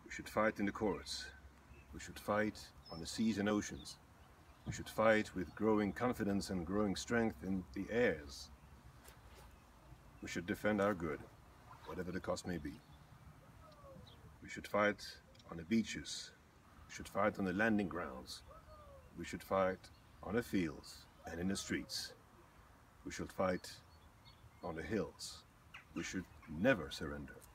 We should fight in the courts. We should fight on the seas and oceans. We should fight with growing confidence and growing strength in the airs. We should defend our good, whatever the cost may be. We should fight on the beaches. We should fight on the landing grounds. We should fight on the fields and in the streets. We should fight on the hills. We should never surrender.